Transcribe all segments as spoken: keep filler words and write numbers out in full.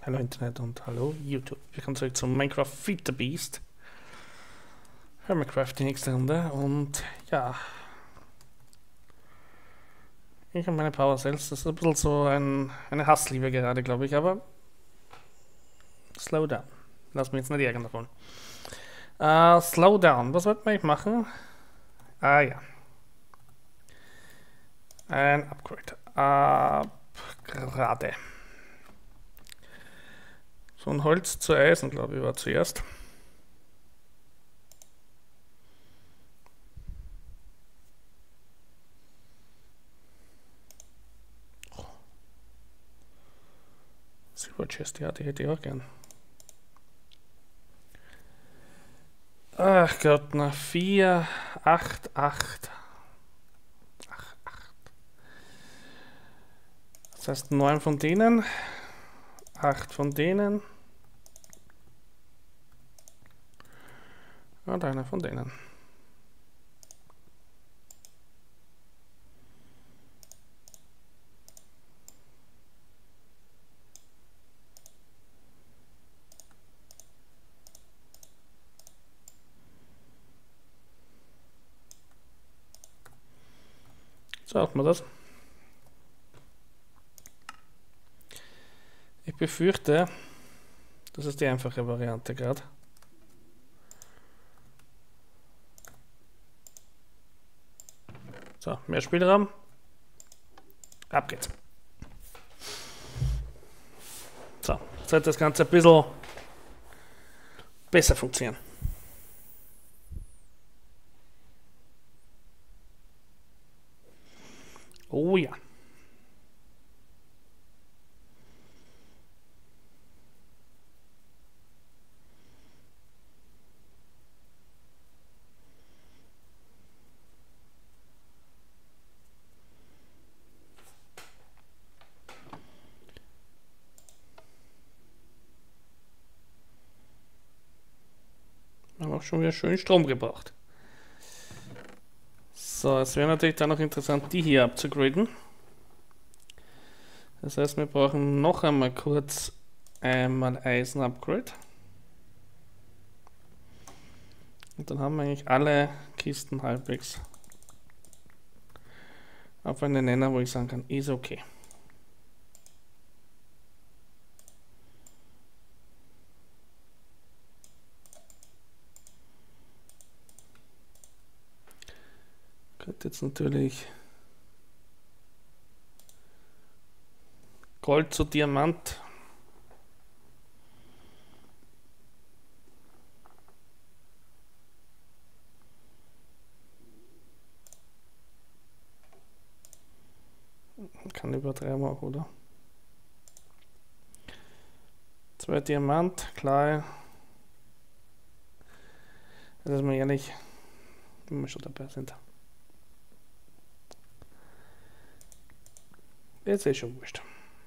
Hallo Internet und hallo YouTube. Wir kommen zurück zum Minecraft Feed the Beast. Hermitcraft die nächste Runde und ja. Ich habe meine Power Cells. Das ist ein bisschen so ein, eine Hassliebe gerade, glaube ich, aber slow down. Lass mich jetzt nicht ärgern davon. Uh, slow down. Was wollten wir eigentlich machen? Ah ja. Ein Upgrade. Upgrade. So ein Holz zu Eisen, glaube ich, war zuerst. Silver Chest, ja, die hätte ich auch gern. Ach Gott, na vier, acht, acht. acht, acht. Das heißt neun von denen, acht von denen und einer von denen. So hat man das. Ich befürchte, das ist die einfache Variante gerade. So, mehr Spielraum. Ab geht's. So, jetzt sollte das Ganze ein bisschen besser funktionieren. Oh ja. Wir haben auch schon wieder schön Strom gebraucht. So, es wäre natürlich dann noch interessant, die hier abzugraden. Das heißt, wir brauchen noch einmal kurz einmal Eisen-Upgrade. Und dann haben wir eigentlich alle Kisten halbwegs auf einen Nenner, wo ich sagen kann, ist okay. Könnte jetzt natürlich Gold zu Diamant. Kann übertreiben auch, oder? Zwei Diamant, klar. Das ist mir ehrlich, wenn wir schon dabei sind. Jetzt ist schon wurscht.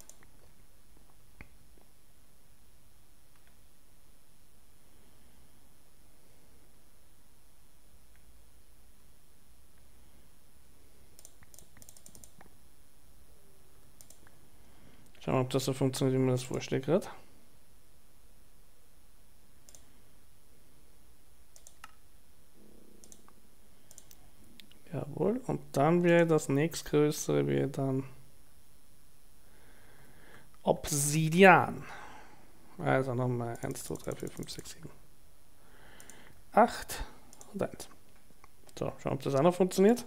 Schauen wir, ob das so funktioniert, wie man das vorstellt gerade. Jawohl, und dann wäre das nächstgrößere wäre dann Obsidian. Also nochmal eins, zwei, drei, vier, fünf, sechs, sieben, acht und eins. So, schauen wir, ob das auch noch funktioniert.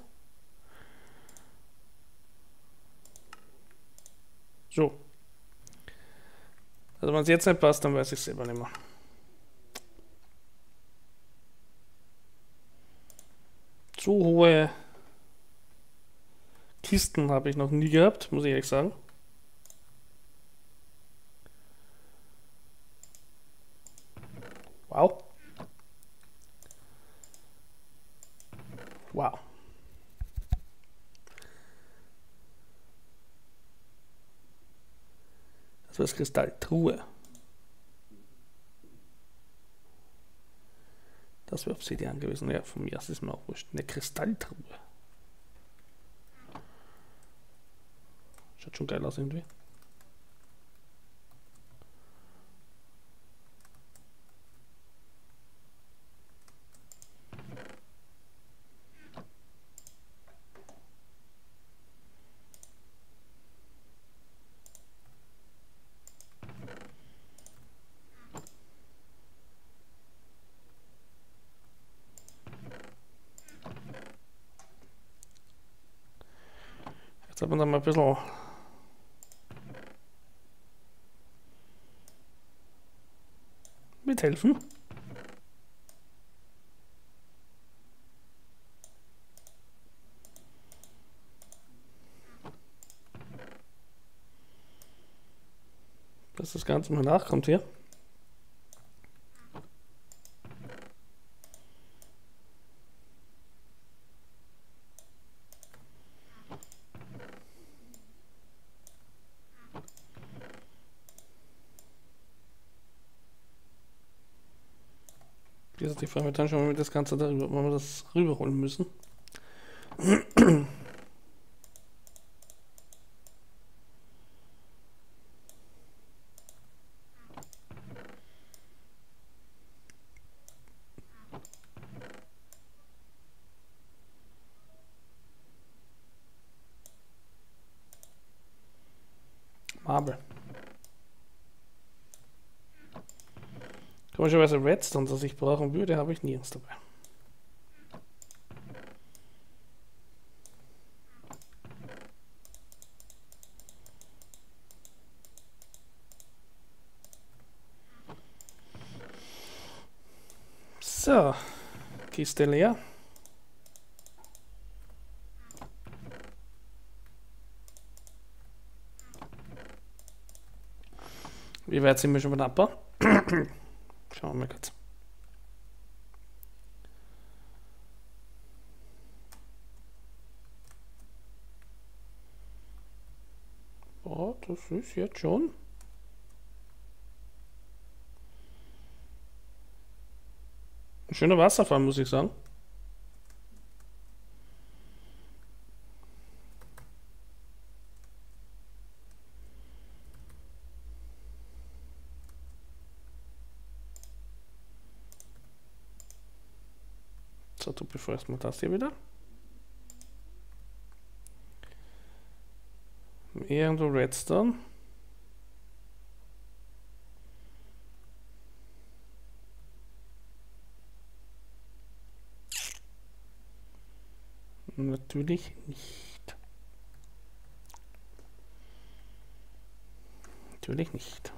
So. Also wenn es jetzt nicht passt, dann weiß ich es selber nicht mehr. So hohe Kisten habe ich noch nie gehabt, muss ich ehrlich sagen. Wow. Wow. Das war das Kristalltruhe. Das wäre Obsidian gewesen. Ja, von mir aus ist mir auch wurscht. Eine Kristalltruhe. Schaut schon geil aus irgendwie. Jetzt hat man dann mal ein bisschen mithelfen. Dass das Ganze mal nachkommt hier. Jetzt ist die Frage, dann schon mal das Ganze darüber, wenn wir das rüberholen müssen. Marble. Komischerweise Redstone, das ich brauchen würde, habe ich nirgends dabei. So, Kiste leer. Wie weit sind wir schon beim Abbau? Schauen wir mal kurz. Oh, das ist jetzt schon. Ein schöner Wasserfall, muss ich sagen. So, du befeuerst mal das hier wieder. Irgendwo Redstone. Natürlich nicht. Natürlich nicht.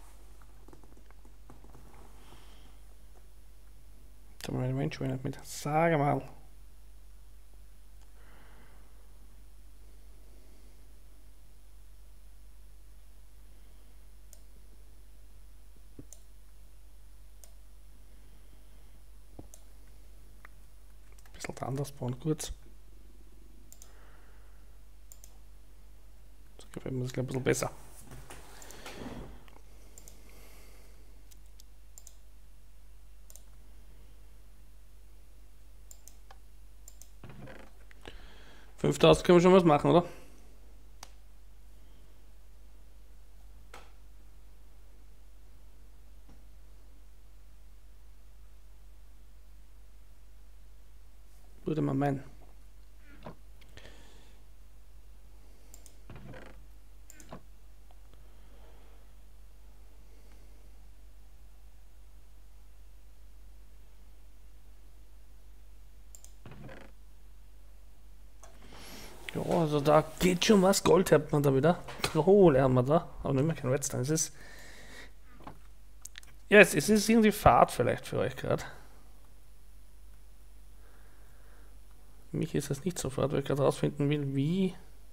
Da war ein Mensch mit. Sag mal. Ein bisschen anders bauen, kurz. So gefällt mir das ein bisschen besser. fünftausend können wir schon was machen, oder? Würde man meinen. Ja, also da geht schon was. Gold hat man da wieder. Oh, lernen wir da. Aber nicht mehr kein Redstone. Es ist. Ja, es ist irgendwie Fahrt vielleicht für euch gerade. Für mich ist es nicht so Fahrt, weil ich gerade rausfinden will, wie.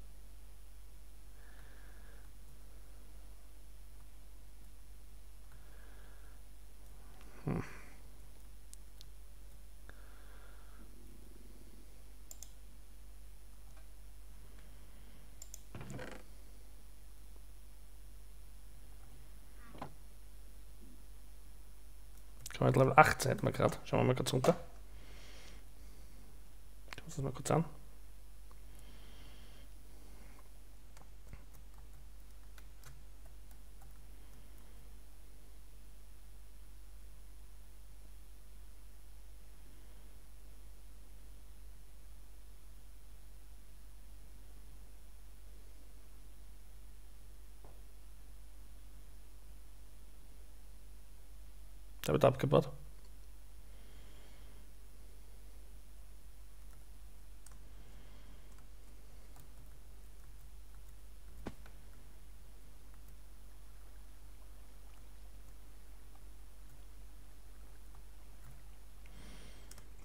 Hm. Level achtzehn hätten wir gerade. Schauen wir mal kurz runter. Schauen wir uns das mal kurz an. Da wird abgebaut.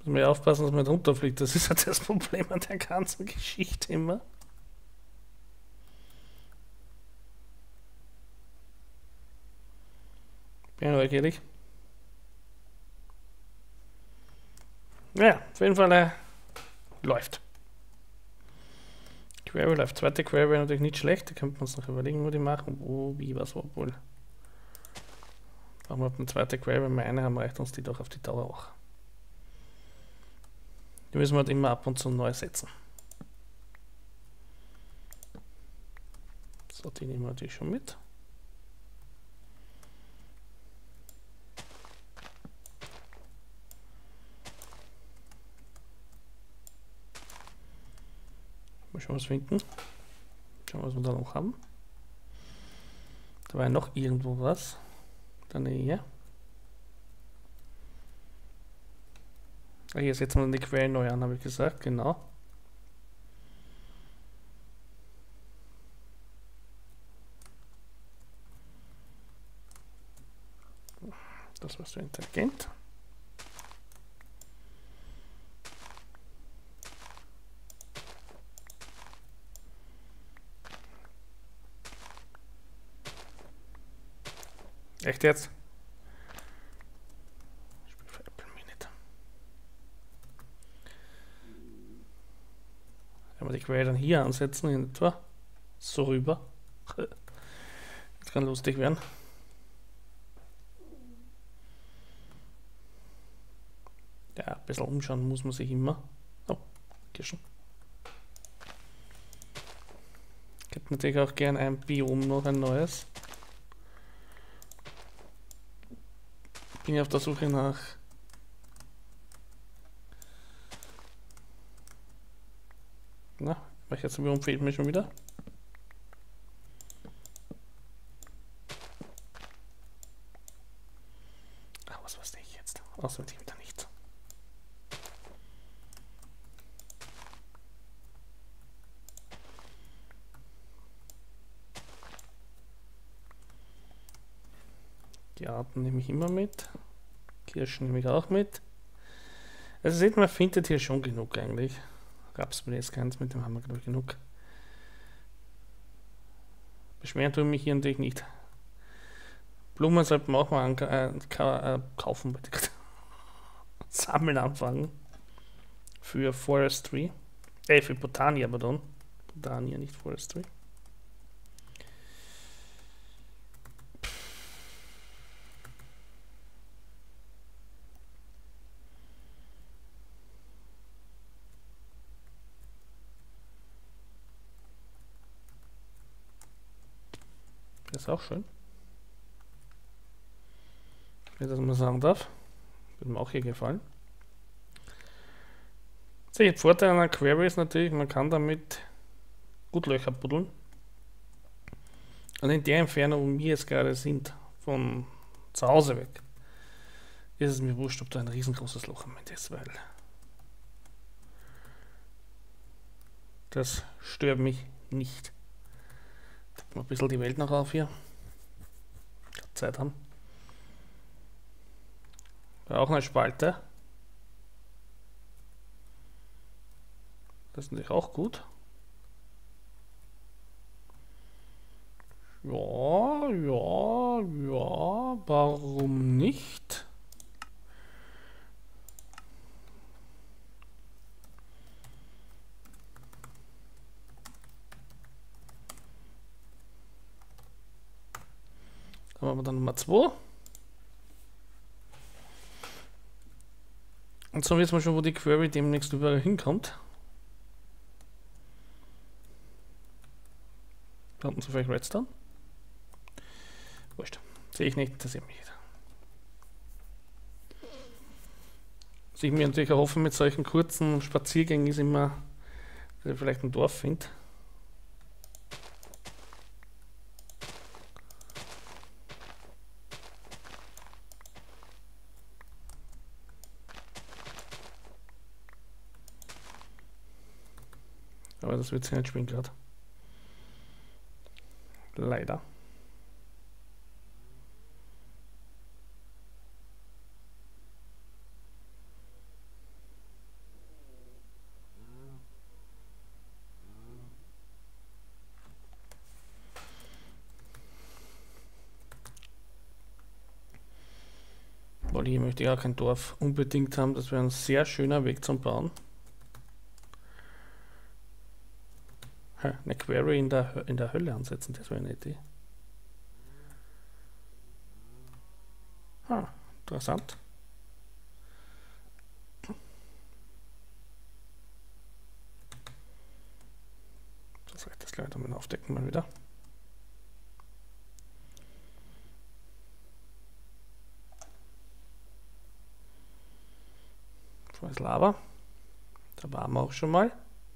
Mehr aufpassen, dass man nicht runterfliegt. Das ist halt das Problem an der ganzen Geschichte immer. Bin neugierig. Ja, auf jeden Fall äh, läuft. Query läuft. Zweite Query wäre natürlich nicht schlecht. Da könnte man uns noch überlegen, wo die machen. Wo, wie, was, wo, wohl. Brauchen wir eine zweite Query. Wenn wir eine haben, reicht uns die doch auf die Dauer auch. Die müssen wir halt immer ab und zu neu setzen. So, die nehmen wir natürlich schon mit. Mal schauen, was wir finden. Schauen, was wir da noch haben. Da war ja noch irgendwo was. Da Nähe. Ah, hier setzen wir die Query neu an, habe ich gesagt, genau. Das war so intelligent. Echt jetzt? Ich spiele für Apple Minute. Wenn wir die Query dann hier ansetzen, in etwa so rüber. Das kann lustig werden. Ja, ein bisschen umschauen muss man sich immer. Oh, Kirschen. Ich hätte natürlich auch gern ein Biom noch, ein neues. Bin ich auf der Suche nach na, welches Biom fehlt mir schon wieder? Ach, was weiß ich jetzt? Auswendig wieder nicht. Die Arten nehme ich immer mit. Kirschen nehme ich auch mit. Also seht man, findet hier schon genug eigentlich. Raps will jetzt keins, mit dem haben wir glaube ich genug. Beschweren tue ich mich hier natürlich nicht. Blumen sollten wir auch mal äh, äh, kaufen, bitte. Sammeln anfangen. Für Forestry. Äh, für Botania, pardon. Botania, nicht Forestry. Das ist auch schön. Wenn ich das mal sagen darf. Würde mir auch hier gefallen. Der Vorteil einer Query ist natürlich, man kann damit gut Löcher buddeln. Und in der Entfernung, wo wir jetzt gerade sind, von zu Hause weg, ist es mir wurscht, ob da ein riesengroßes Loch am Ende ist, weil das stört mich nicht. Mal ein bisschen die Welt noch auf hier. Zeit haben. Da auch eine Spalte. Das ist natürlich auch gut. Ja, ja, ja, warum nicht? Dann machen wir dann Nummer zwei. Und so wissen wir schon, wo die Query demnächst überall hinkommt. Da unten so vielleicht Redstone. Wurscht. Sehe ich nicht, interessiert mich nicht. Was ich mir natürlich erhoffe mit solchen kurzen Spaziergängen ist immer, dass ich vielleicht ein Dorf finde. Aber das wird sich nicht spielen gerade. Leider. Weil hier möchte ich auch kein Dorf unbedingt haben. Das wäre ein sehr schöner Weg zum Bauen. Eine Quarry in der, in der Hölle ansetzen, das wäre eine Idee. Ah, interessant. Das soll ich das gleich damit aufdecken mal wieder. Da ist Lava. Da waren wir auch schon mal.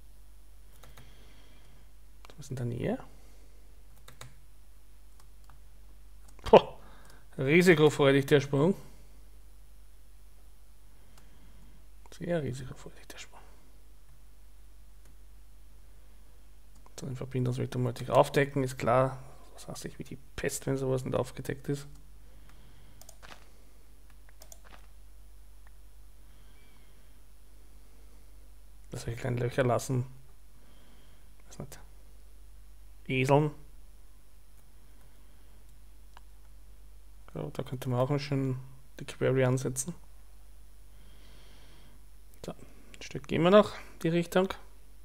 Das ist in der Nähe. Boah, risikofreudig der Sprung. Sehr risikofreudig der Sprung. So, den Verbindungsweg wollte ich aufdecken, ist klar. Das hasse ich wie die Pest, wenn sowas nicht aufgedeckt ist. Dass wir kleine Löcher lassen. Weiß nicht. Eseln. Ja, da könnte man auch noch schön die Query ansetzen. So, ein Stück gehen wir noch die Richtung.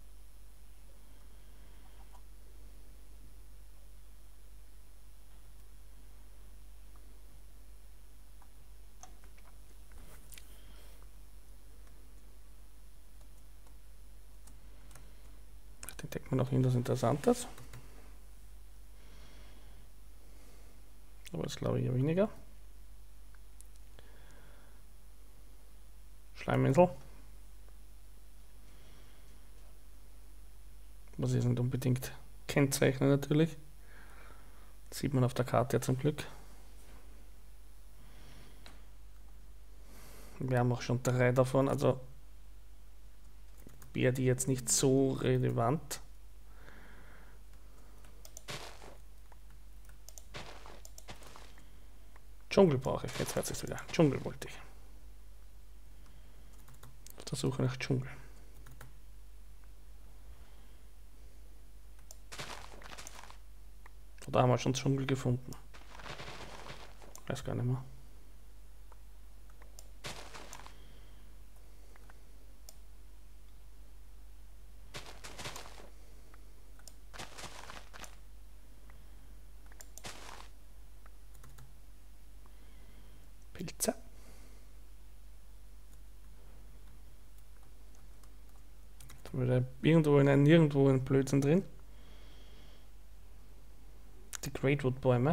Den deckt man noch hin, das Interessantes. Aber das glaube ich ja weniger. Schleiminsel. Muss ich nicht unbedingt kennzeichnen natürlich. Das sieht man auf der Karte ja zum Glück. Wir haben auch schon drei davon, also wäre die jetzt nicht so relevant. Dschungel brauche ich, jetzt hört es wieder. Dschungel wollte ich. Auf der Suche nach Dschungel. Oder haben wir schon Dschungel gefunden? Weiß gar nicht mehr. Pilze. Da würde irgendwo in ein nirgendwo ein Blödsinn drin. Die Greatwood-Bäume,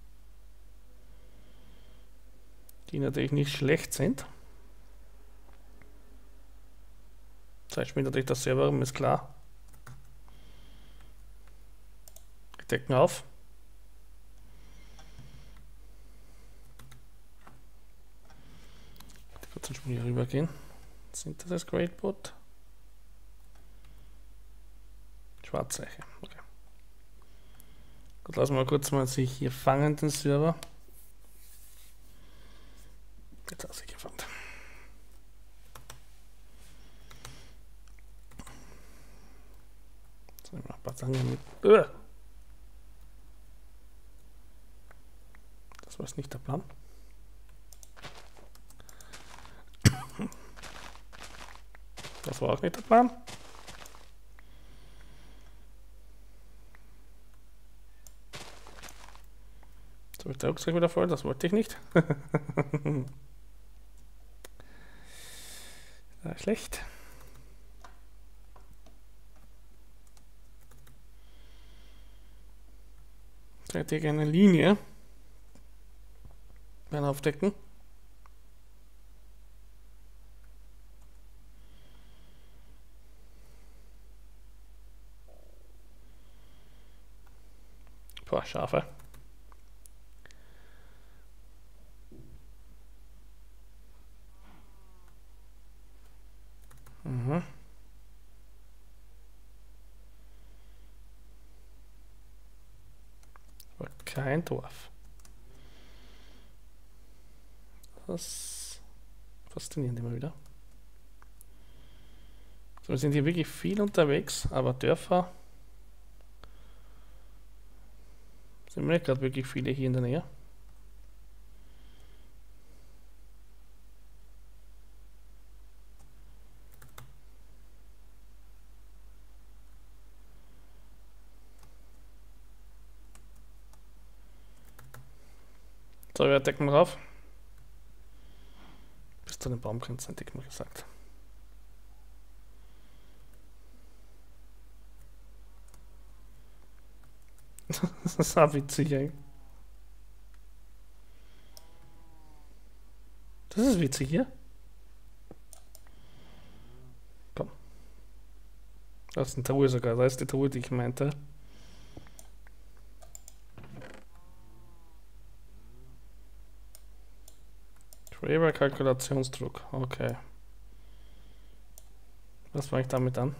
die natürlich nicht schlecht sind. Zeigt mir natürlich das Server, ist klar. Wir decken auf. Kurz einen Sprung hier rüber gehen. Sind das das Greatwood? Schwarzeiche, okay. Gut, lassen wir mal kurz mal sich hier fangen, den Server. Jetzt hat er sich gefangen. Jetzt nehmen wir ein paar Sachen mit. Das war nicht der Plan. Das war auch nicht der Plan. So ist der Rucksack wieder voll, das wollte ich nicht. Ja, schlecht. So, jetzt hier eine Linie dann aufdecken. Boah, Schafe. Mhm. Aber kein Dorf. Das fasziniert immer wieder. So, wir sind hier wirklich viel unterwegs, aber Dörfer sind mir nicht gerade wirklich viele hier in der Nähe. So, wir decken drauf. Bis zu den Baumgrenzen, hätte ich mal gesagt. Das ist auch witzig, ey. Das ist witzig hier. Komm. Das ist eine Truhe sogar. Da ist die Truhe, die ich meinte. Traber Kalkulationsdruck. Okay. Was fange ich damit an?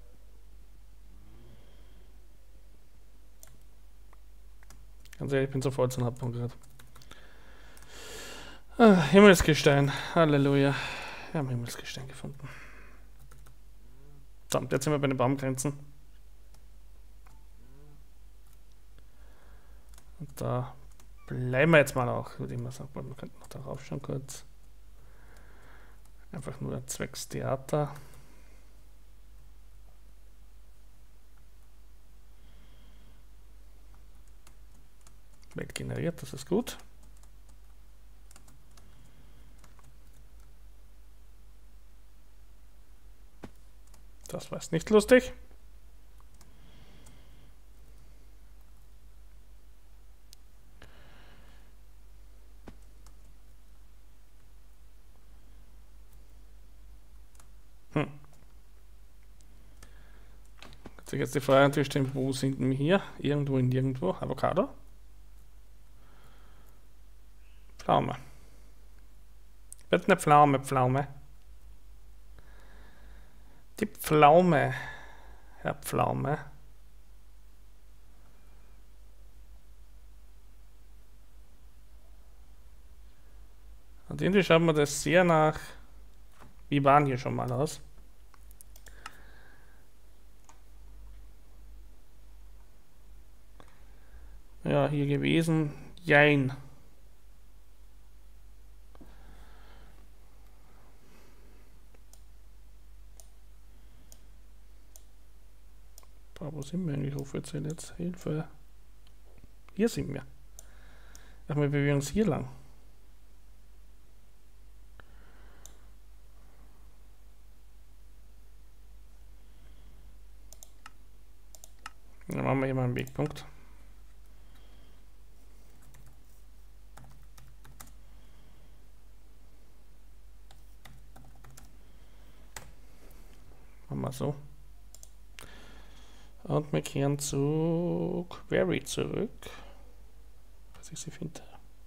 Ganz ehrlich, ich bin sofort zum Hauptpunkt gerade. Ah, Himmelsgestein. Halleluja. Wir haben Himmelsgestein gefunden. So, jetzt sind wir bei den Baumgrenzen. Und da bleiben wir jetzt mal auch, würde ich mal sagen. Wir könnten noch darauf schauen kurz. Einfach nur zwecks Theater. Welt generiert, das ist gut. Das war jetzt nicht lustig. Hm. Hat sich jetzt die Frage natürlich stellen, wo sind wir hier? Irgendwo in nirgendwo. Avocado. Pflaume. Wird eine Pflaume, Pflaume. Die Pflaume, Herr Pflaume. Und irgendwie schaut mir das sehr nach. Wir waren hier schon mal aus. Ja, hier gewesen. Jein. Wo sind wir eigentlich offiziell jetzt? Hilfe. Hier sind wir. Ach, wir bewegen uns hier lang. Dann machen wir hier mal einen Wegpunkt. Machen wir so. Und wir kehren zu Query zurück, dass ich sie finde.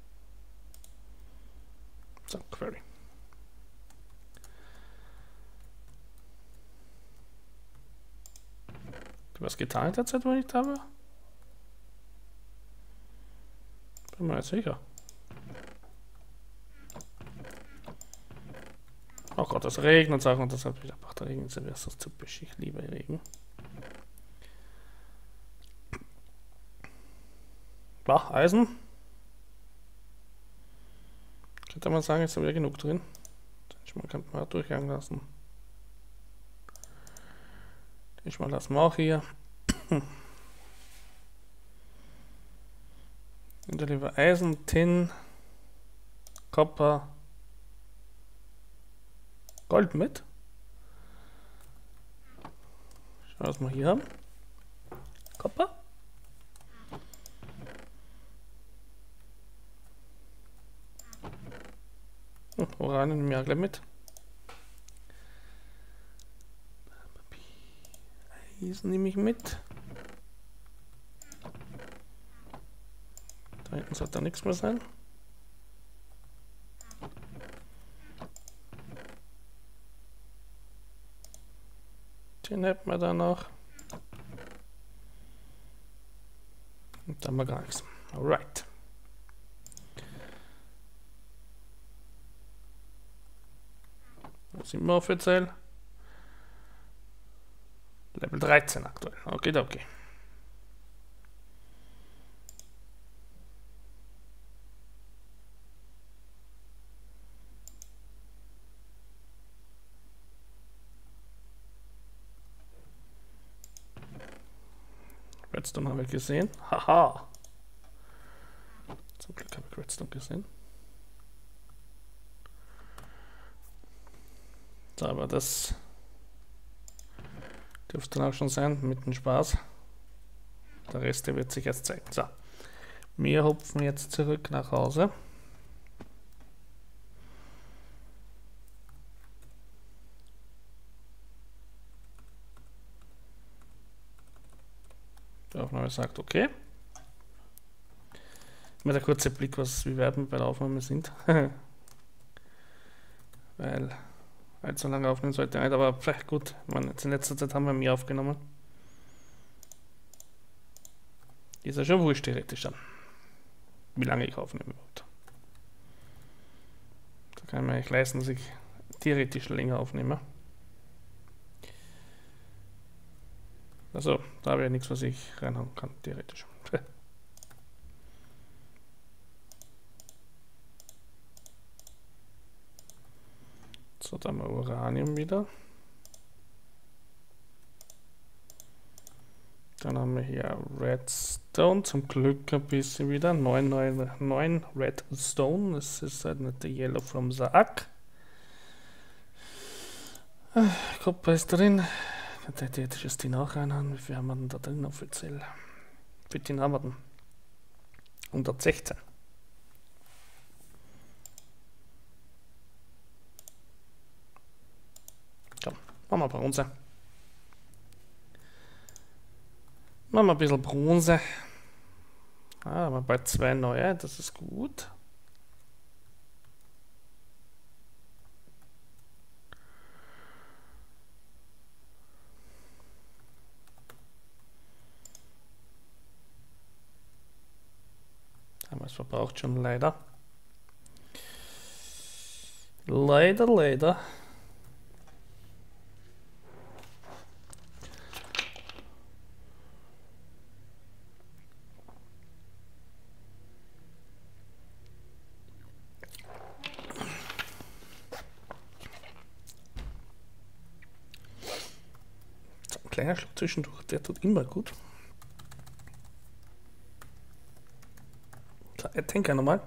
So, Query. Du hast getan in der Zeit, wo ich da war? Bin mir nicht sicher. Oh Gott, es regnet und Sachen und deshalb wieder macht der Regen, das ist das typisch. Ich liebe Regen. War Eisen. Könnte man sagen, ist ja wieder genug drin. Man kann mal durchgehen lassen. Ich mal lassen wir auch hier. Und dann lieber Eisen, Tin, Copper, Gold mit. Schauen, was wir hier haben. Copper. Uran nehmen wir gleich mit. Eisen nehme ich mit. Da hinten sollte da nichts mehr sein. Den hätten wir da noch. Und da haben wir gar nichts. Alright. Wo sind wir offiziell? Level dreizehn aktuell. Okay, okay. Redstone habe ich gesehen. Haha. Zum Glück habe ich Redstone gesehen. So, aber das dürfte dann auch schon sein, mit dem Spaß. Der Rest, der wird sich erst zeigen. So, wir hupfen jetzt zurück nach Hause. Die Aufnahme sagt okay. Mit der kurze Blick, was wie weit wir bei der Aufnahme sind. Weil allzu lange aufnehmen sollte nicht, aber pf, gut, man, jetzt in letzter Zeit haben wir mehr aufgenommen. Ist ja schon wurscht theoretisch dann, wie lange ich aufnehmen wollte. Da kann man sich leisten, dass ich theoretisch länger aufnehme. Also, da habe ich ja nichts, was ich reinhauen kann, theoretisch. So, dann haben wir Uranium wieder. Dann haben wir hier Redstone, zum Glück ein bisschen wieder. neun Redstone, das ist halt nicht der Yellow from the Ark. Kupfer ist drin. Theoretisch ist die noch reinhauen. Wie viel haben wir denn da drin offiziell? Wie viel haben wir denn? hundertsechzehn. Komm, machen wir Bronze. Machen wir ein bisschen Bronze. Ah, aber bei zwei neue, das ist gut. Haben wir es verbraucht schon, leider. Leider, leider. Kleiner Schluck zwischendurch, der tut immer gut. So, ich denke nochmal.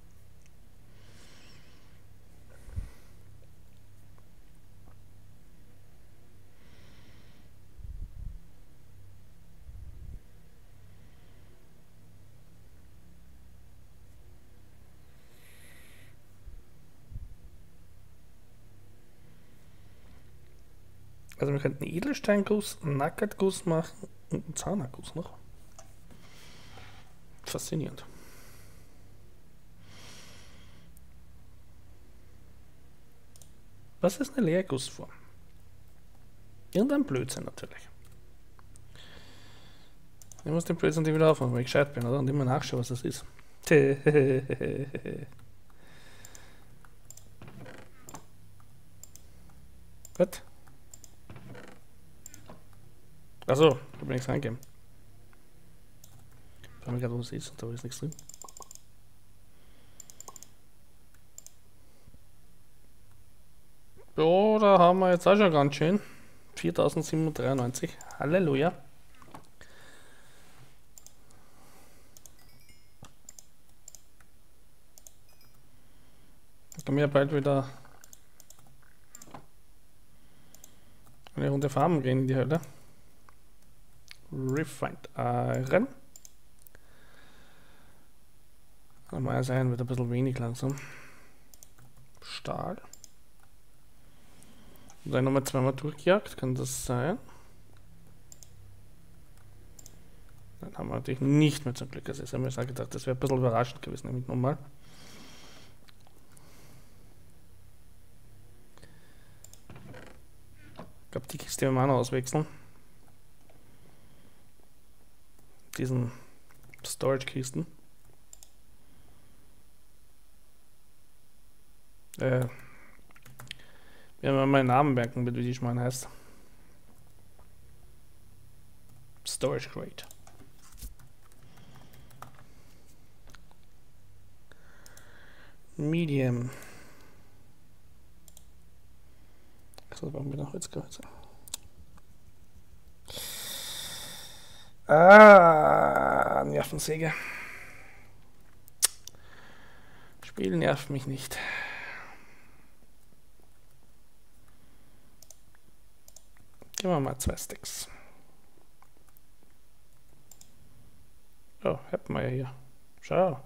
Also wir könnten Edelsteinguss, einen Nackertguss machen und einen Zahnerguss noch. Faszinierend. Was ist eine Leergussform? Irgendein Blödsinn natürlich. Ich muss den Blödsinn wieder aufmachen, weil ich gescheit bin, oder? Und immer nachschauen, was das ist. Was? Achso, da habe ich nichts reingegeben. Ich frage mich gerade, was es ist, da ist nichts drin. Ja, da haben wir jetzt auch schon ganz schön. viertausendsiebenhundertdreiundneunzig. Halleluja. Da können wir bald wieder eine Runde farmen gehen in die Hölle. Refined Iron. Kann mal sein, wird ein bisschen wenig langsam. Stahl. Und dann nochmal zweimal durchgejagt, kann das sein? Dann haben wir natürlich nicht mehr zum Glück. Also ich habe mir schon gedacht, das wäre ein bisschen überraschend gewesen, nämlich nochmal. Ich glaube, die Kiste werden wir auch noch auswechseln. Diesen Storage-Kisten. Äh, wir haben mal einen Namen merken, wie die Schmarrn heißt. Storage Crate. Medium. So, brauchen wir noch Holzgehölze. Ah, Nervensäge. Spiel nervt mich nicht. Gehen wir mal zwei Stacks. Oh, hätten wir ja hier. Schau.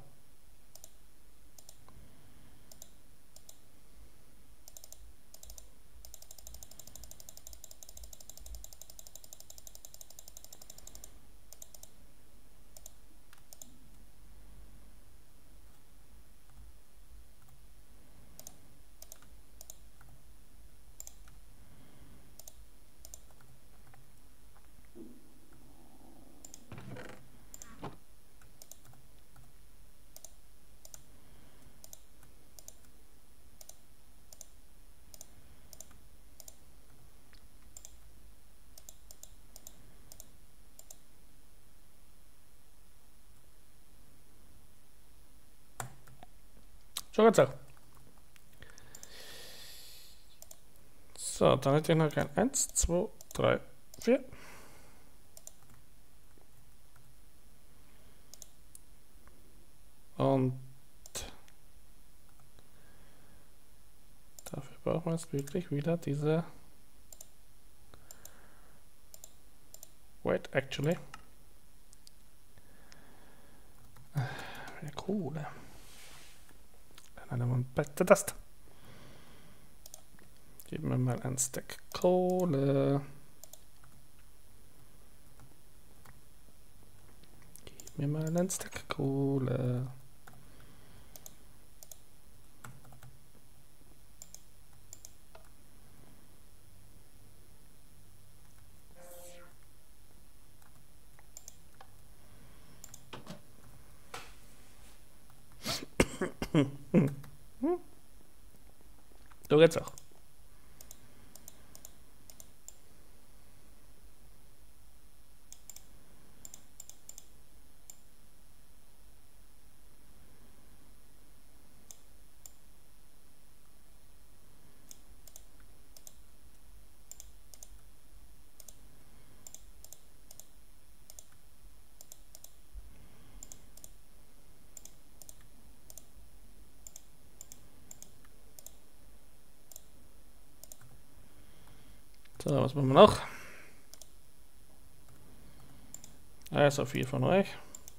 So geht's auch. So, dann hätte ich noch ein eins, zwei, drei, vier. Und dafür brauchen wir jetzt wirklich wieder diese Wait, actually. Ja, Kohle. Dann haben wir bitte das. Geben wir mal ein Stack Kohle. Gib mir mal ein Stack Kohle. So geht's auch. So, was machen wir noch? Also vier von euch.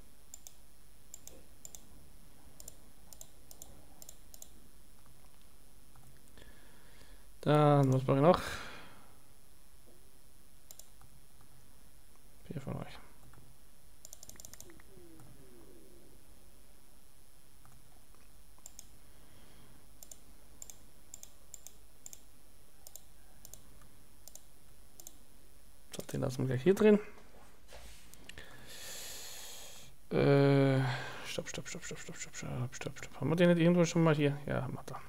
Dann, was mache ich noch? Vier von euch. So, den lassen wir gleich hier drin. Äh, stopp, stopp, stopp, stopp, stopp, stopp, stopp, stopp, stopp. Haben wir den nicht irgendwo schon mal hier? Ja, haben wir da.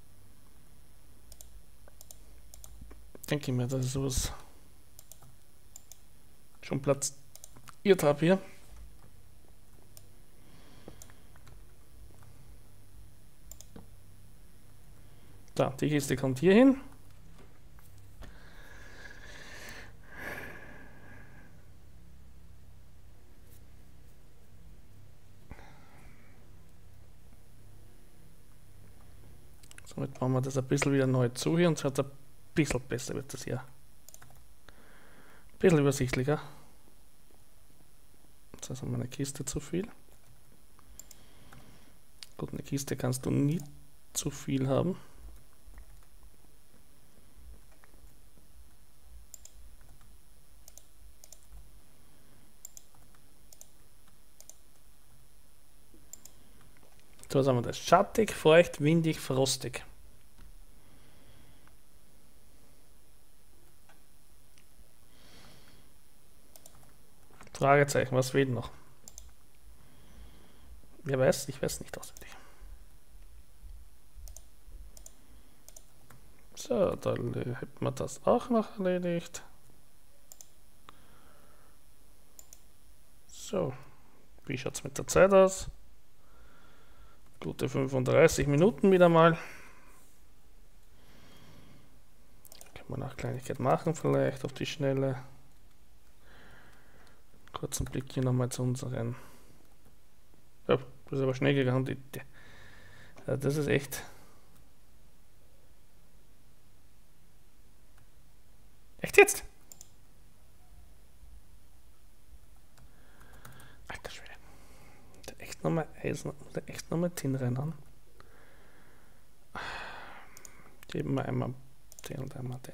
Denke ich mir, dass ich sowas schon platziert habe hier. Da, die Kiste kommt hier hin. Somit bauen wir das ein bisschen wieder neu zu hier und es hat ein bisschen besser wird das hier. Ein bisschen übersichtlicher. Jetzt ist meine Kiste zu viel. Gut, eine Kiste kannst du nie zu viel haben. So, was haben wir das? Schattig, feucht, windig, frostig. Fragezeichen, was fehlt noch? Wer weiß? Ich weiß nicht auswendig. So, dann hätten wir das auch noch erledigt. So, wie schaut es mit der Zeit aus? Gute fünfunddreißig Minuten wieder mal. Können wir noch Kleinigkeit machen, vielleicht auf die Schnelle. Kurzen Blick hier nochmal zu unseren. Ja, das ist aber schnell gegangen. Die, die, Ja, das ist echt. Echt jetzt? Alter Schwede. Da echt nochmal Eisen, da echt nochmal Tin rein. Geben wir einmal den und einmal den.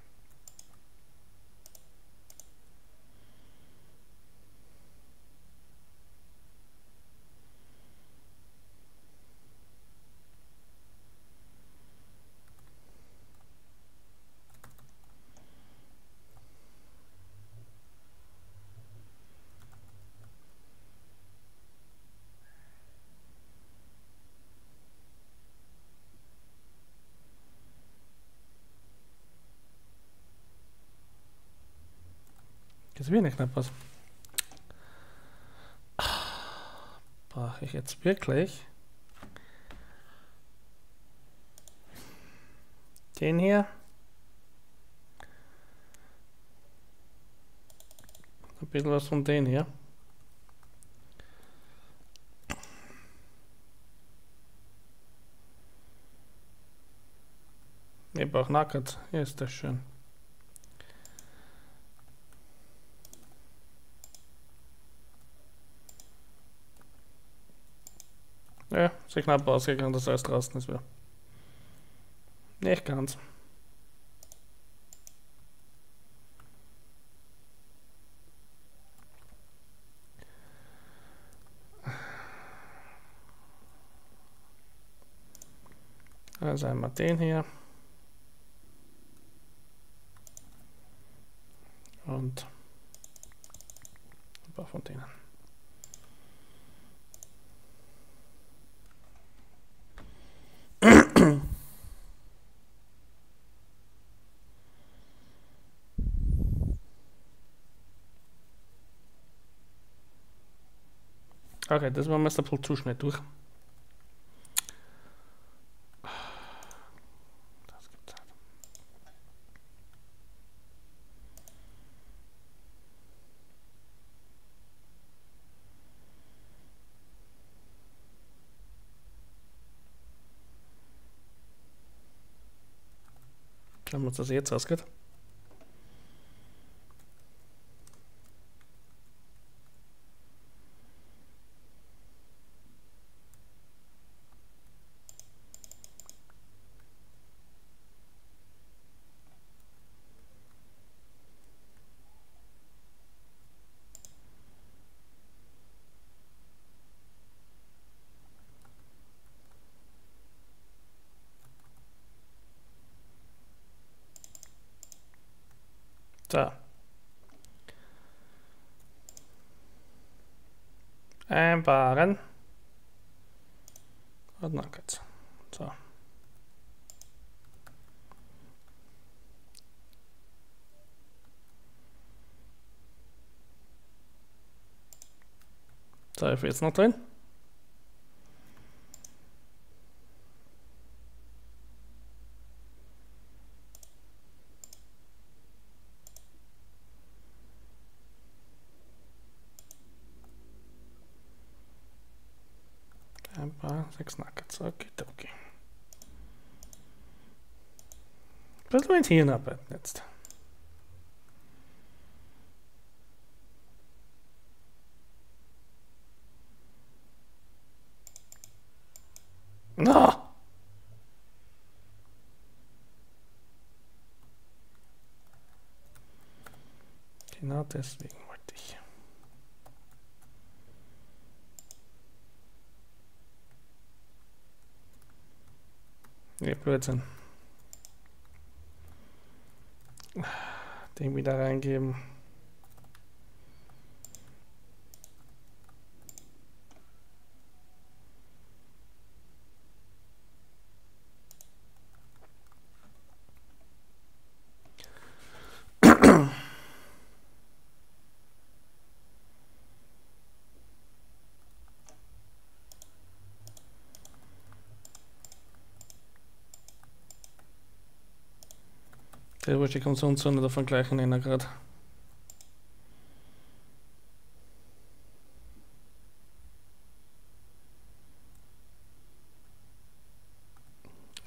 Jetzt will nicht knapp was. Brauche ich jetzt wirklich den hier? Ein bisschen was von den hier. Ich brauche Nackert. Hier ist das schön. Ja, ist knapp ausgegangen, dass alles draußen ist wieder. Nicht ganz. Also einmal den hier. Und ein paar von denen. Okay, das war Meister Pull zu schnell durch. Das gibt's halt. Schauen wir uns das jetzt ausgeht. So. Einbahren. Und dann geht's. So. So, ich will jetzt noch drin. Ein paar, sechs Nuggets. Okay, okay. Was soll ich hier arbeiten jetzt? No! Genau deswegen wollte ich. Nee, Blödsinn. Den wieder reingeben. Der wollte ich Konsumzone davon gleich nennen gerade.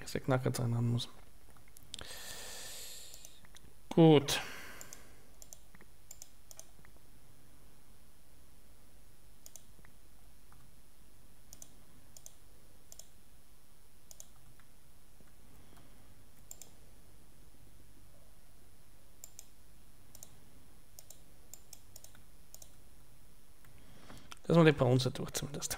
dass ich Knacker dran haben muss. Gut. Dass man die Bronze durch zumindest.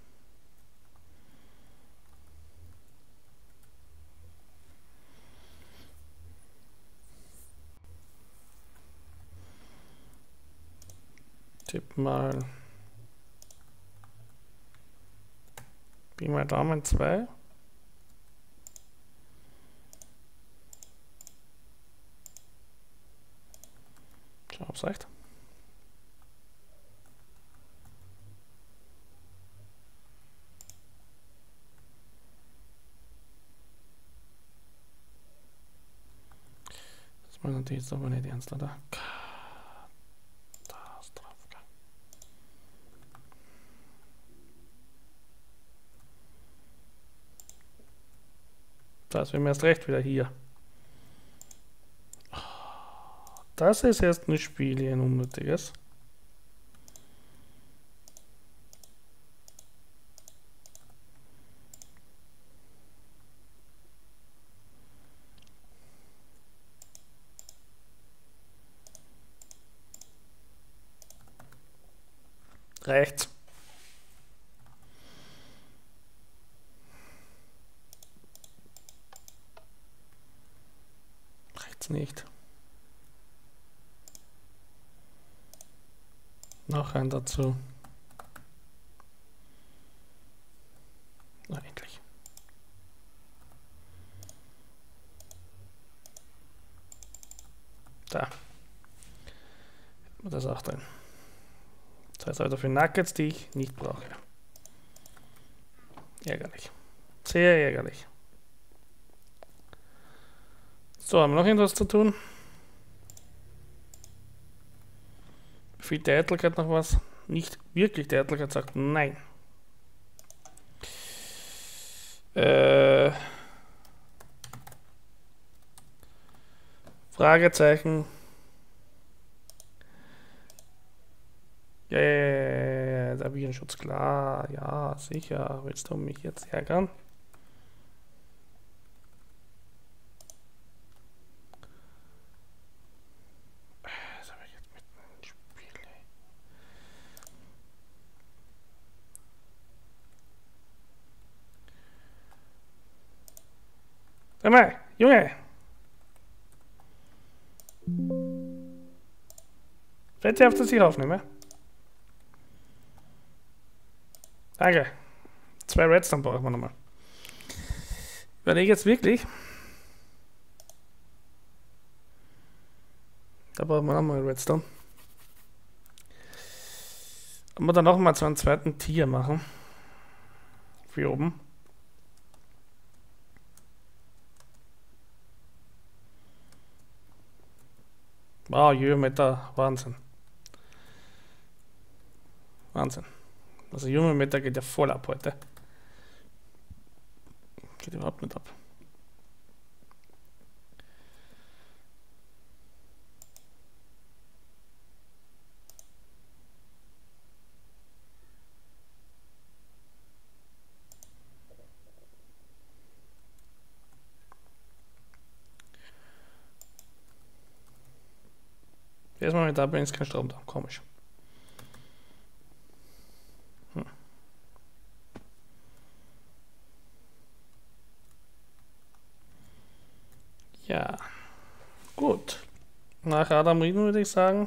Tipp mal Pi mal Daumen zwei. Schau, ob's reicht. Das war natürlich jetzt aber nicht ernst, oder? Da ist wir erst recht wieder hier. Das ist erst ein Spiel hier, ein unnötiges. Rechts. Rechts nicht. Noch ein dazu. Na, endlich. Da. Hätten wir das auch drin. Das heißt also für Nuggets, die ich nicht brauche. Ärgerlich. Sehr ärgerlich. So, haben wir noch irgendwas zu tun? Für die Eitelkeit noch was? Nicht wirklich, die Eitelkeit sagt nein. Äh, Fragezeichen. Ja, ja, ja, ja, der Virenschutz, klar. Ja, sicher. Willst du mich jetzt ärgern? Das habe ich jetzt mitten im Spiel. Sag mal, Junge! Fällt dir auf, dass ich aufnehme? Danke. Zwei Redstone brauchen wir nochmal. Überlege jetzt wirklich. Da brauchen wir nochmal Redstone. Ob wir dann nochmal so einen zweiten Tier machen. Für oben. Wow, Geometer, Wahnsinn. Wahnsinn. Also Geometer geht ja voll ab heute. Geht überhaupt nicht ab. Erstmal mit da bin ist kein Strom da. Komisch. Hm. Ja. Gut. Nach Adam Rieden würde ich sagen.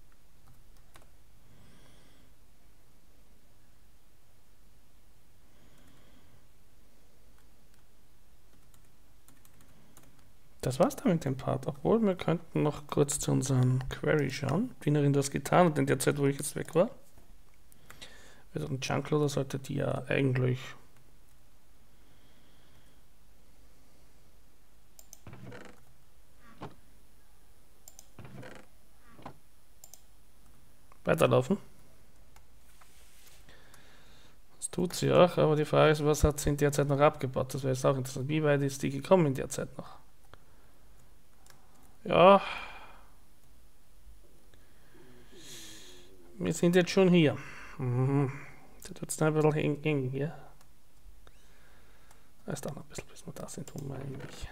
Das war's dann mit dem Part. Obwohl, wir könnten noch kurz zu unserem Query schauen. Dienerin das getan hat in der Zeit, wo ich jetzt weg war. Also ein Chunkloader sollte die ja eigentlich weiterlaufen. Tut sie auch, aber die Frage ist, was hat sie in der Zeit noch abgebaut? Das wäre jetzt auch interessant. Wie weit ist die gekommen in der Zeit noch? Ja. Wir sind jetzt schon hier. Mhm. Das wird ein bisschen eng, eng hier. Da ist auch noch ein bisschen, bis wir da sind, wo wir eigentlich.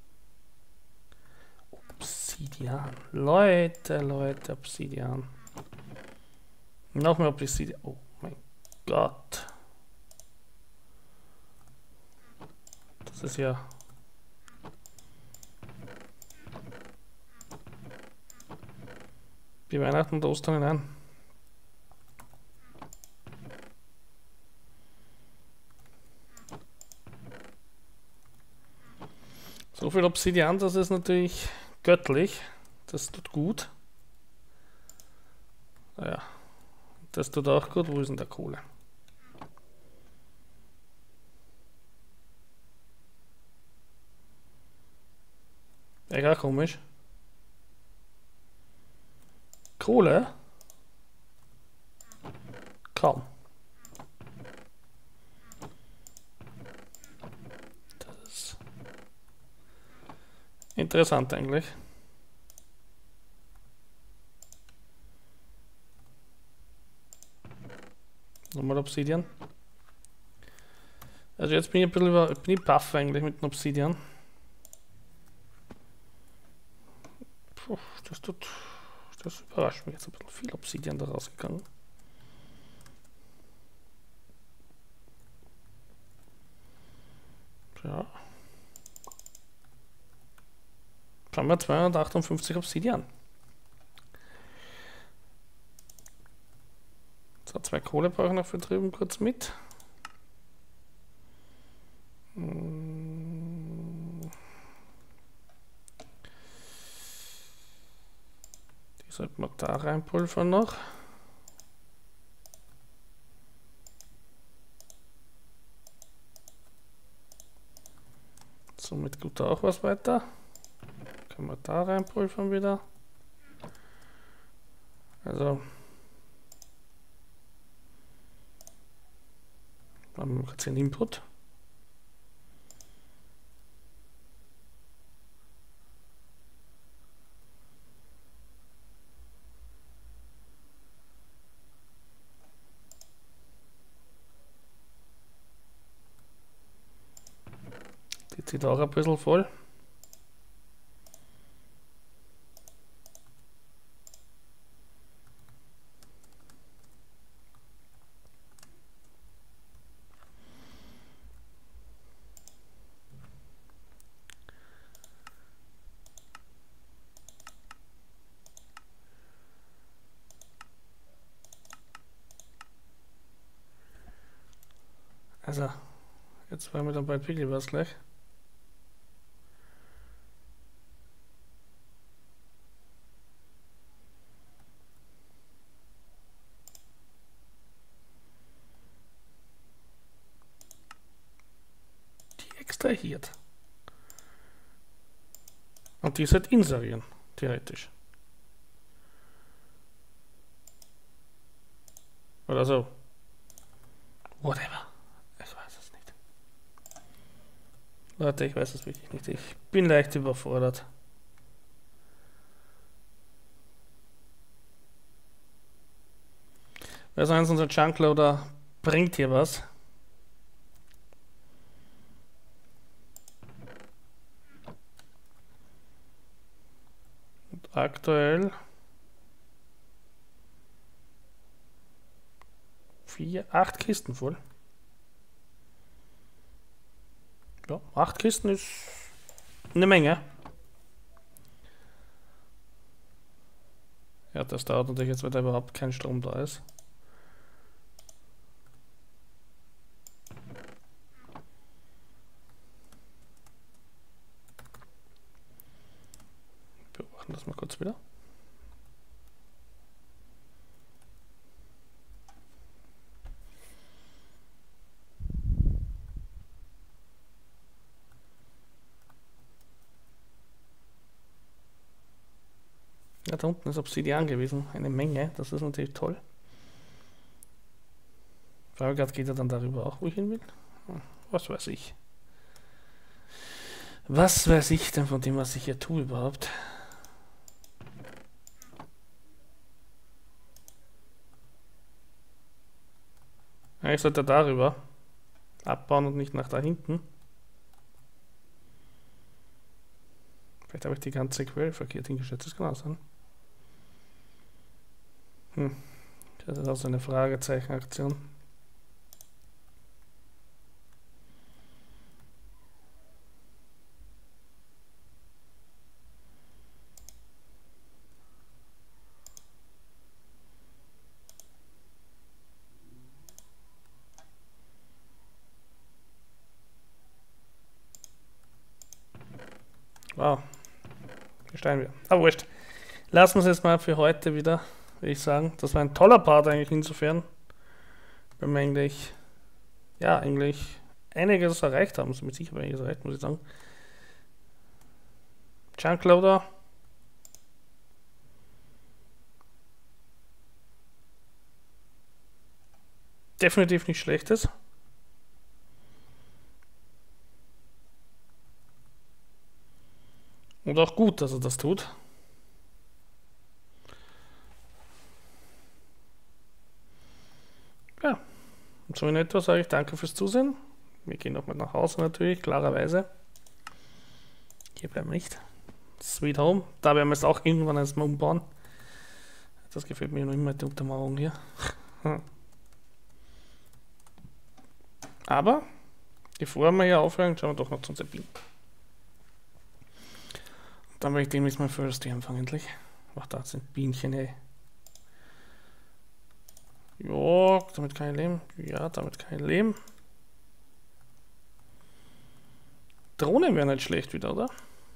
Obsidian. Leute, Leute, Obsidian. Noch mehr Obsidian. Oh mein Gott. Das ist ja. Wie Weihnachten und Ostern hinein. So viel Obsidian, das ist natürlich göttlich. Das tut gut. Naja, das tut auch gut. Wo ist denn der Kohle? Egal, komisch. Kohle? Kaum. Das ist interessant eigentlich. Nochmal Obsidian. Also jetzt bin ich ein bisschen über, bin ich baff eigentlich mit dem Obsidian. Puh, das tut, das überrascht mich jetzt ein bisschen viel Obsidian da rausgegangen. Ja. Schauen wir zweihundertachtundfünfzig Obsidian. So, zwei Kohle brauche ich noch für drüben kurz mit. Die sollte man da reinpulvern noch. Somit tut da auch was weiter. Können wir da reinpulvern wieder. Also haben wir jetzt den Input. Die zieht auch ein bisschen voll. Also, jetzt wollen wir dann bald wirklich was gleich. Die extrahiert. Und die ist halt inserieren, theoretisch. Oder so. Whatever. Ich weiß es nicht. Leute, ich weiß es wirklich nicht. Ich bin leicht überfordert. Wer sagt, unser Chunkloader bringt hier was? Und aktuell vier, acht Kisten voll. Ja, acht Kisten ist eine Menge. Ja, das dauert natürlich jetzt, weil da überhaupt kein Strom da ist. Beobachten das mal kurz wieder. Ja, da unten ist Obsidian gewesen, eine Menge, das ist natürlich toll. Steuergrad geht ja dann darüber auch, wo ich hin will. Was weiß ich. Was weiß ich denn von dem, was ich hier tue überhaupt? Ja, ich sollte darüber abbauen und nicht nach da hinten. Vielleicht habe ich die ganze Query verkehrt hingestellt, das kann auch sein. Hm. Das ist auch so eine Fragezeichenaktion. Wow. Gestein wir. Aber wurscht. Lassen wir es jetzt mal für heute wieder, würde ich sagen. Das war ein toller Part eigentlich insofern. Weil wir eigentlich, ja, eigentlich einiges erreicht haben. So mit sicher einiges erreicht, muss ich sagen. Chunkloader. Definitiv nicht schlechtes. Und auch gut, dass er das tut. Ja, und so in etwa sage ich danke fürs Zusehen. Wir gehen nochmal nach Hause natürlich, klarerweise. Hier bleiben wir nicht. Sweet Home. Da werden wir es auch irgendwann erstmal umbauen. Das gefällt mir noch immer, die Untermauerung hier. Aber, bevor wir hier aufhören, schauen wir doch noch zu unserem Beam. Dann werde ich demnächst mal First anfangen, endlich. Ach, da sind Bienchen, ey. Ja, damit kann ich leben. Ja, damit kann ich leben. Drohnen wären nicht schlecht wieder, oder?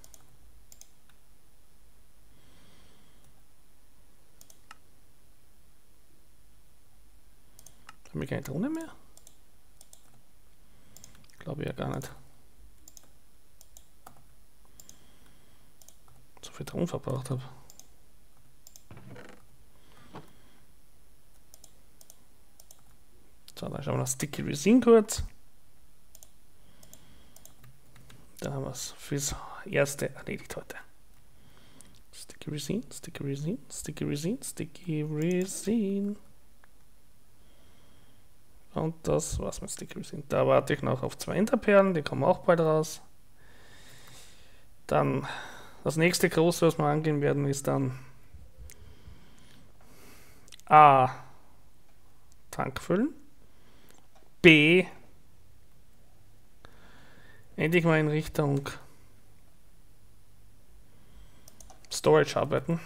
Haben wir keine Drohne mehr? Glaube ich ja gar nicht. So viel Drohnen verbraucht habe. So, dann schauen wir nach Sticky Resin kurz. Dann haben wir es fürs erste erledigt heute. Sticky Resin, Sticky Resin, Sticky Resin, Sticky Resin. Und das war's mit Sticky Resin. Da warte ich noch auf zwei Enderperlen, die kommen auch bald raus. Dann das nächste große, was wir angehen werden, ist dann A. Tank füllen. B. Endlich mal in Richtung Storage arbeiten.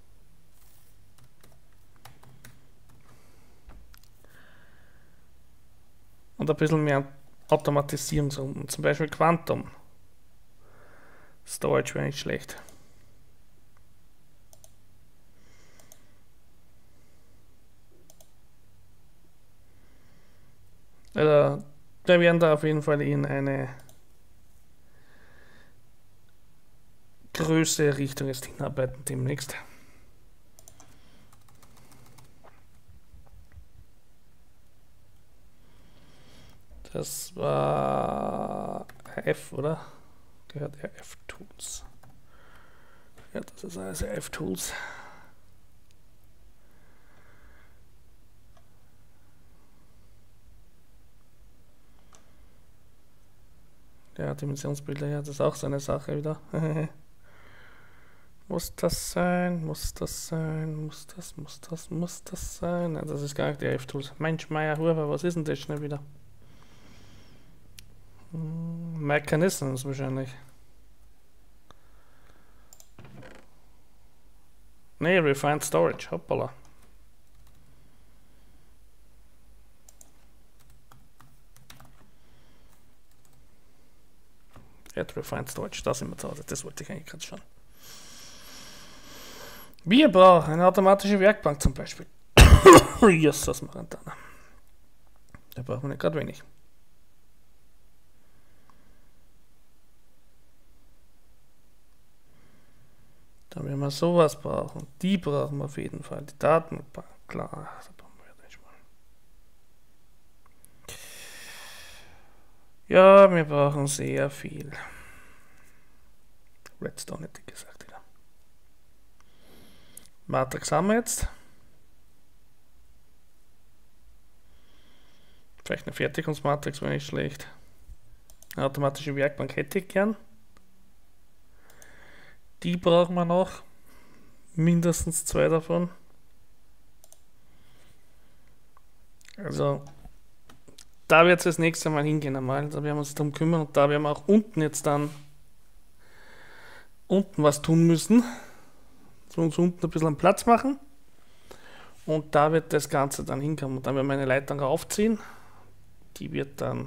Und ein bisschen mehr automatisieren, so zum Beispiel Quantum Storage wäre nicht schlecht. Also, wir werden da auf jeden Fall in eine größere Richtung jetzt hinarbeiten demnächst. Das war F, oder? Gehört R F Tools. Ja, das ist alles R F Tools. Ja, Dimensionsbilder, ja, das ist auch so eine Sache wieder. Muss das sein? Muss das sein? Muss das, muss das, muss das sein? Nein, das ist gar nicht die R F Tools. Mensch, Meier, Huber, was ist denn das schnell wieder? Hm, Mechanisms wahrscheinlich. Nee, Refined Storage, hoppala. Add Refined Storage, da sind wir zu Hause, das wollte ich eigentlich gerade schon. Wir brauchen eine automatische Werkbank zum Beispiel. Jesus, Marantana. Da brauchen wir nicht gerade wenig. Da werden wir sowas brauchen. Die brauchen wir auf jeden Fall. Die Datenbank, klar. Da brauchen wir nicht mal. Ja, wir brauchen sehr viel. Redstone hätte ich gesagt, ja. Matrix haben wir jetzt. Vielleicht eine Fertigungsmatrix wäre nicht schlecht. Eine automatische Werkbank hätte ich gern. Die brauchen wir noch. Mindestens zwei davon. Also, da wird es das nächste Mal hingehen einmal. Da werden wir uns darum kümmern und da werden wir auch unten jetzt dann unten was tun müssen. So uns unten ein bisschen Platz machen. Und da wird das Ganze dann hinkommen. Und dann werden wir eine Leitung raufziehen. Die wird dann,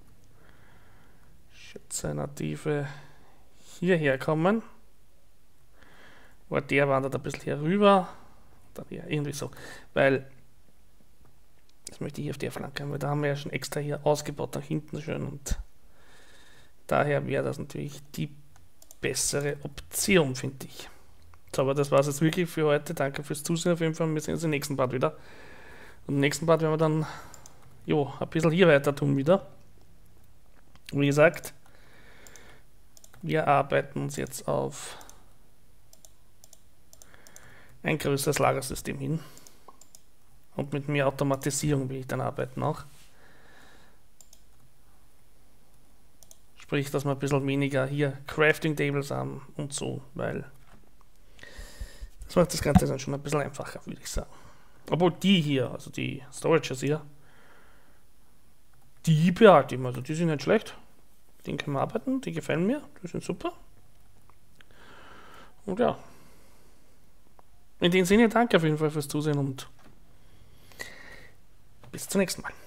ich schätze, eine Tiefe hierher kommen. Weil der wandert ein bisschen hier rüber. Dann hier irgendwie so. Weil, das möchte ich hier auf der Flanke haben, weil da haben wir ja schon extra hier ausgebaut nach hinten schön. Und daher wäre das natürlich die bessere Option, finde ich. So, aber das war es jetzt wirklich für heute. Danke fürs Zusehen auf jeden Fall. Wir sehen uns im nächsten Part wieder. Und im nächsten Part werden wir dann jo, ein bisschen hier weiter tun wieder. Wie gesagt, wir arbeiten uns jetzt auf ein größeres Lagersystem hin. Und mit mehr Automatisierung will ich dann arbeiten auch. Sprich, dass wir ein bisschen weniger hier Crafting Tables haben und so, weil das macht das Ganze dann schon ein bisschen einfacher, würde ich sagen. Obwohl die hier, also die Storages hier, die behalte ich, also die sind nicht schlecht. Die können wir arbeiten, die gefallen mir, die sind super. Und ja. In dem Sinne, danke auf jeden Fall fürs Zusehen und bis zum nächsten Mal.